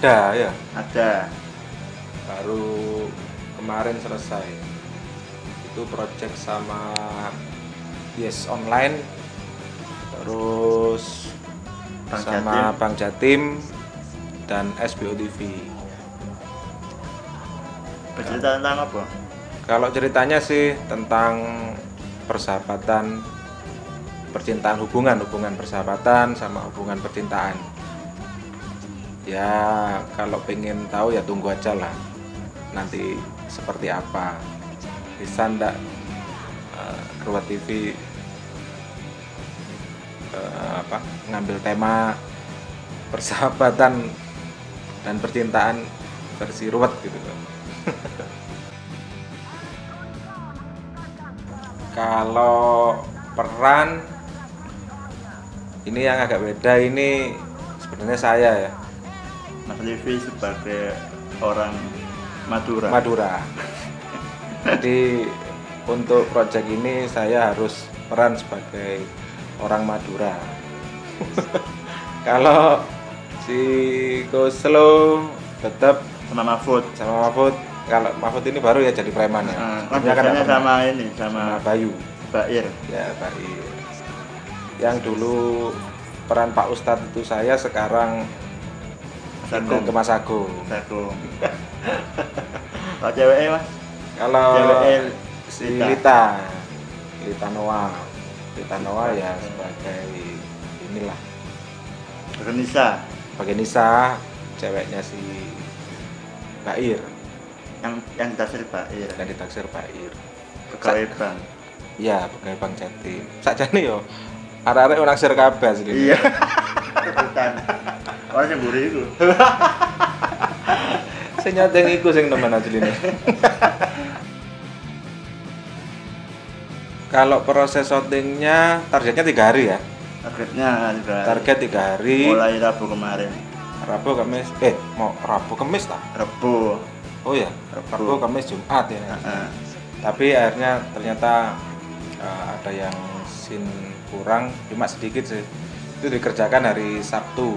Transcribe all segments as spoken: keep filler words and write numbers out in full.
Ada ya? Ada. Baru kemarin selesai. Itu project sama Yes Online, terus Bang sama Jatim. Bang Jatim dan S B O T V. Bercerita tentang apa? Kalau ceritanya sih tentang persahabatan, percintaan, hubungan, hubungan persahabatan sama hubungan percintaan. Ya kalau pengen tahu ya tunggu aja lah nanti seperti apa. Bisa ndak uh, Ruwet T V uh, apa ngambil tema persahabatan dan percintaan versi ruwet gitu kan. Kalau peran ini yang agak beda, ini sebenarnya saya ya, Mas Livi sebagai orang Madura. Madura. Jadi untuk proyek ini saya harus peran sebagai orang Madura. Kalau si Koslo tetap Sama Mahfud. sama Mahfud. Kalau Mahfud ini baru ya jadi preman ya. Nah, Sebelumnya kan biasanya nggak pernah. sama ini, sama, Sama Bayu. Bair. Ya Bayu. Yang dulu peran Pak Ustadz itu saya, sekarang Sagung. ke Mas Agung. Sagung. Kalau ceweknya Mas? Kalau Ceweknya si Lita. Lita, Lita Noah, Lita Noah ya sebagai inilah Renisa. sebagai Nisa, ceweknya si Bair, Yang yang dasar Bair. dan ditaksir Bair. Pegawai bank. Iya, pegawai Bang Jatim. Sakjane yo arek-arek ora naksir kabeh asli. Iya. Rebutan. Orang yang buri itu. Sing nyateng iku sing nemen asline. Kalau proses syutingnya targetnya tiga hari ya. Targetnya tiga hari. Target tiga hari. Mulai Rabu kemarin. Rabu, Kamis, eh mau Rabu, Kamis tak? Rabu. Oh ya, Rabu. Rabu, Kamis, Jumat ya. Heeh. Tapi akhirnya ternyata uh, ada yang scene kurang, cuma sedikit sih. Itu dikerjakan hari Sabtu.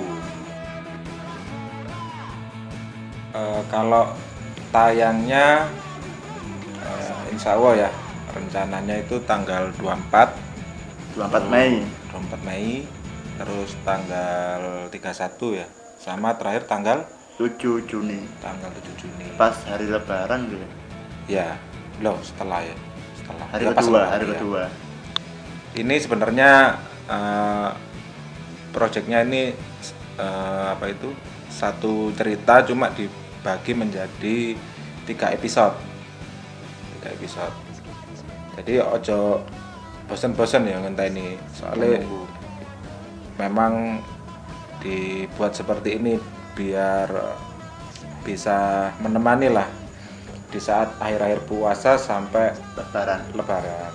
Uh, kalau tayangnya uh, insya Allah ya, rencananya itu tanggal dua puluh empat dua puluh empat Mei. dua puluh empat Mei, terus tanggal tiga puluh satu ya, sama terakhir tanggal tujuh Juni. tanggal tujuh Juni. Pas hari Lebaran gitu. Ya, loh setelah ya, setelah. Hari Ya, pas kedua, lebaran, hari ya. kedua. Ini sebenarnya uh, proyeknya ini uh, apa itu satu cerita, cuma dibagi menjadi tiga episode, tiga episode. Jadi ojo bosen-bosen ya ngenteni, soalnya Menunggu. memang dibuat seperti ini biar bisa menemani lah di saat akhir-akhir puasa sampai Lebaran. Lebaran.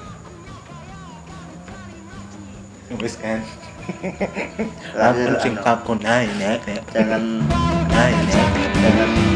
Wis kan. Terakhir, Aku sing anu, takon ae nek. Jangan Ae nek. jangan